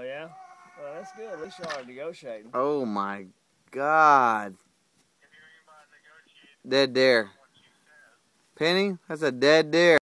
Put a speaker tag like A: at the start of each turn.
A: yeah? Well, that's good. At least y'all are negotiating.
B: Oh my God. Dead deer. Penny, that's a dead deer.